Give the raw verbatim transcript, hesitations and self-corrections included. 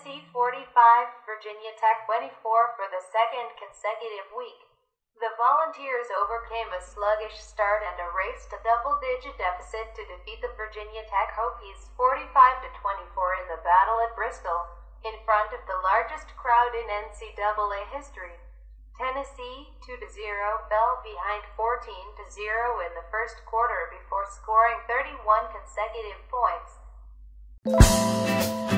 Tennessee forty-five, Virginia Tech twenty-four for the second consecutive week. The Volunteers overcame a sluggish start and erased a double-digit deficit to defeat the Virginia Tech Hokies forty-five to twenty-four in the battle at Bristol, in front of the largest crowd in N C double A history. Tennessee, two to zero, fell behind fourteen to zero in the first quarter before scoring thirty-one consecutive points.